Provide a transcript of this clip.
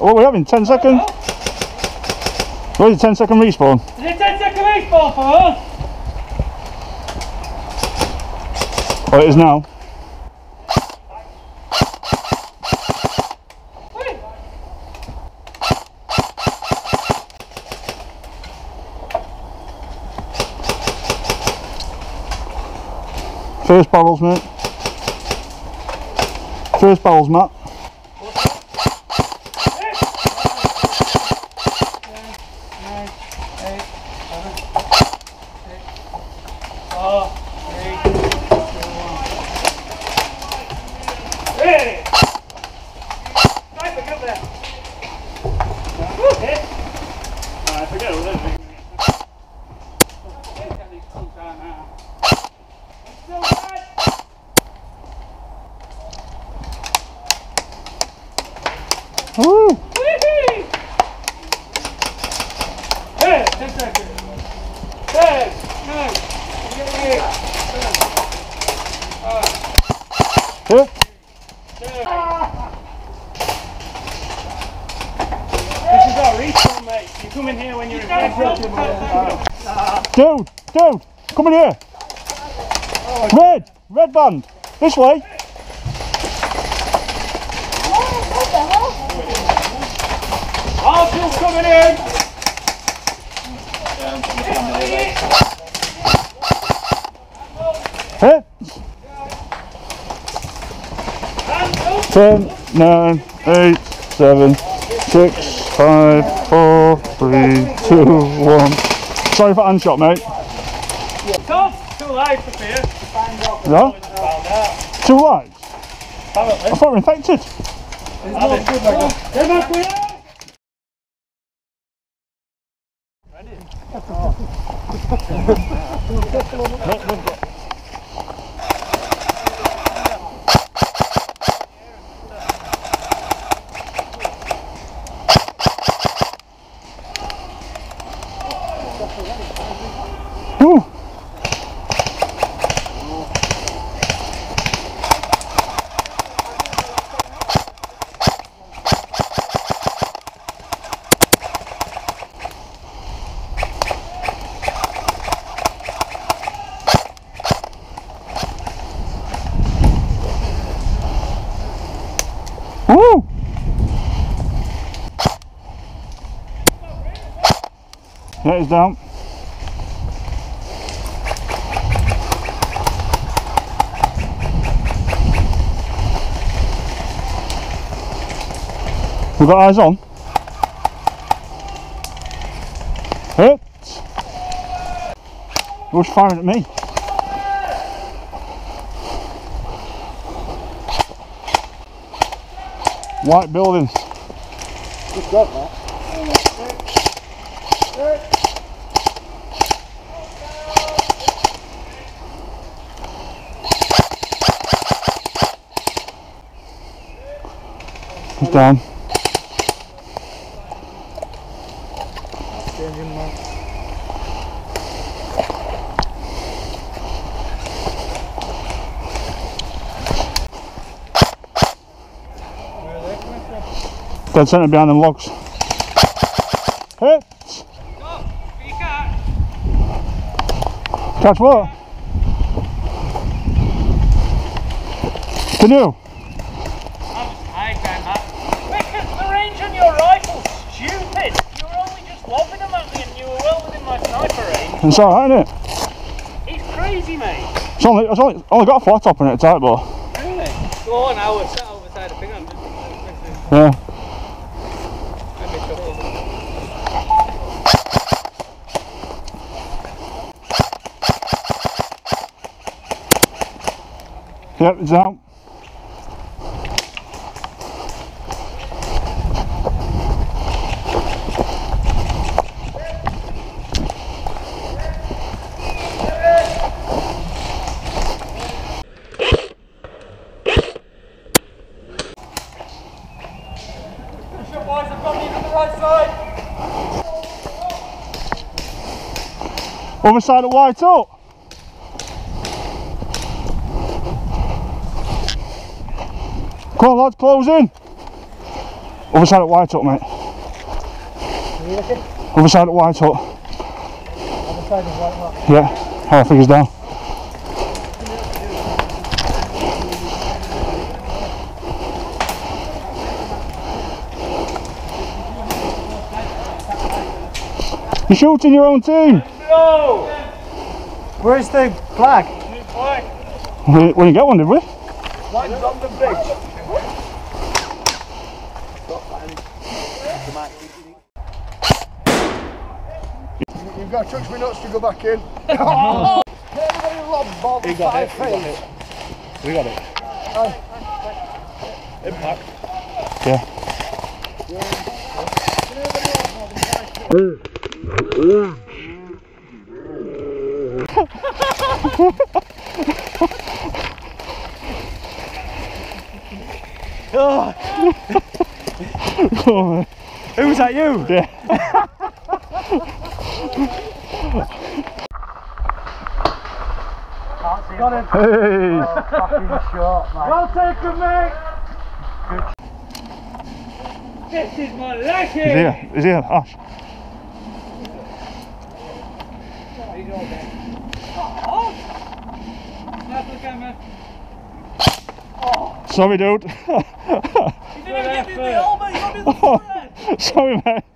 What are we having? 10 seconds? What is it, 10-second respawn? Is it 10-second respawn for us? Oh, it is now. First barrels, mate. First barrels, Matt. Woo! Hey, 10 seconds. 10, 9, Here. This is our respawn, mate. You come in here when you're in Dude, come in here. Red band, this way. Arsenal's coming in. 10, 9, 8, 7, 6, 5, 4, 3, 2, 1. Sorry for hand shot, mate. Tom, too light for fear. No? 2 lights? I thought we were infected. Ooh. Woo! Yeah, it's down. We've got eyes on. Hit! Who's firing at me? White building. Good job, Matt. He's down. Dead centre behind them logs. Hit! Catch what? Canoe. Because the range on your rifle's stupid. You were only just lobbing them at me and you were well within my sniper range. It's alright, isn't it? It's crazy, mate. It's only got a flat top in it, tight ball. Really? Go on, I was sat over the side of the thing. Yeah. Yep, it's out. Other side of White Up. Come on lads, close in. Other side at White Hut, mate. Other side at White Hut. Other side of White Hut. Yeah, higher figures down. You're shooting your own team. Go! Where's the flag? New flag. We didn't get one, did we? Flag's on the bridge. You've got to touch me nuts to go back in. Oh! Lob We got it. We got it. Impact. Yeah. Oh, Who was that, you? yeah. Got him. Hey. Fucking shot, mate. Well taken, mate. This is my lucky. He's here, Ash. Sorry, dude. You didn't even get me in the elbow, you got me in the forehead. Sorry, mate.